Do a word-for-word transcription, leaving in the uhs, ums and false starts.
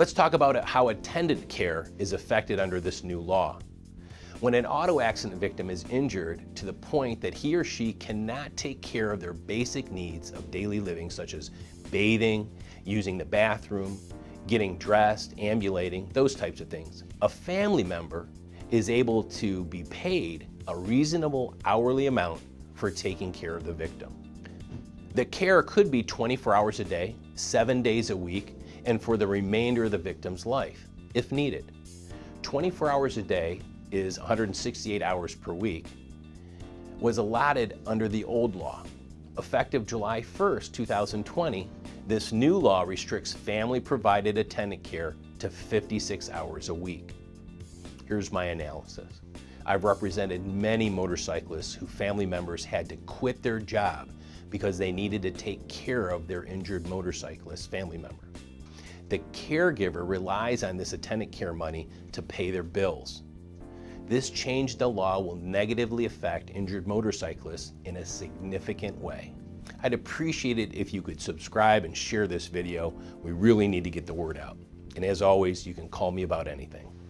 Let's talk about how attendant care is affected under this new law. When an auto accident victim is injured to the point that he or she cannot take care of their basic needs of daily living, such as bathing, using the bathroom, getting dressed, ambulating, those types of things, a family member is able to be paid a reasonable hourly amount for taking care of the victim. The care could be twenty-four hours a day, seven days a week, and for the remainder of the victim's life, if needed. twenty-four hours a day is one hundred sixty-eight hours per week, was allotted under the old law. Effective July first, two thousand twenty, this new law restricts family-provided attendant care to fifty-six hours a week. Here's my analysis. I've represented many motorcyclists whose family members had to quit their job because they needed to take care of their injured motorcyclist family member. The caregiver relies on this attendant care money to pay their bills. This change in the law will negatively affect injured motorcyclists in a significant way. I'd appreciate it if you could subscribe and share this video. We really need to get the word out. And as always, you can call me about anything.